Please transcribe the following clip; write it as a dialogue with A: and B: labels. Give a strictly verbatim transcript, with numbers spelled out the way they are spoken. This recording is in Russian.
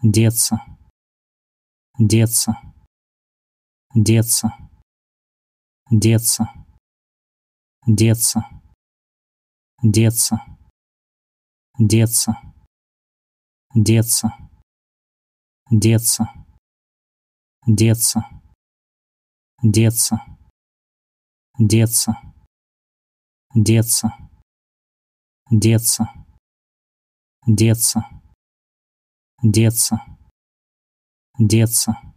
A: деться, деться, деться, деться, деться, деться, деться, деться, деться, деться, деться, деться, деться, деться, деться, деться, деться,